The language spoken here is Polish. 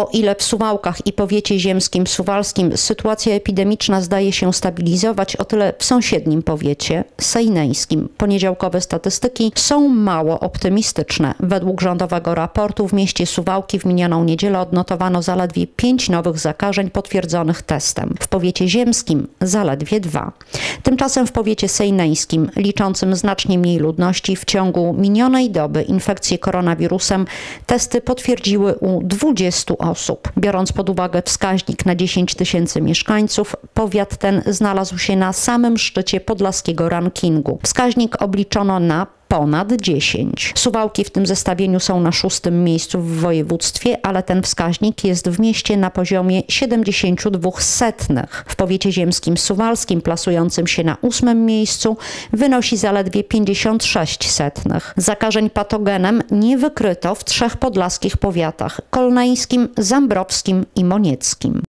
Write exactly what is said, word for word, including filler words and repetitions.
O ile w Suwałkach i powiecie ziemskim suwalskim sytuacja epidemiczna zdaje się stabilizować, o tyle w sąsiednim powiecie sejneńskim poniedziałkowe statystyki są mało optymistyczne. Według rządowego raportu w mieście Suwałki w minioną niedzielę odnotowano zaledwie pięć nowych zakażeń potwierdzonych testem. W powiecie ziemskim zaledwie dwa. Tymczasem w powiecie sejneńskim, liczącym znacznie mniej ludności, w ciągu minionej doby infekcję koronawirusem testy potwierdziły u dwudziestu osób. Biorąc pod uwagę wskaźnik na dziesięć tysięcy mieszkańców, powiat ten znalazł się na samym szczycie podlaskiego rankingu. Wskaźnik obliczono na ponad dziesięć. Suwałki w tym zestawieniu są na szóstym miejscu w województwie, ale ten wskaźnik jest w mieście na poziomie siedemdziesiąt dwa setnych. W powiecie ziemskim suwalskim, plasującym się na ósmym miejscu, wynosi zaledwie pięćdziesiąt sześć setnych. Zakażeń patogenem nie wykryto w trzech podlaskich powiatach: kolneńskim, zambrowskim i monieckim.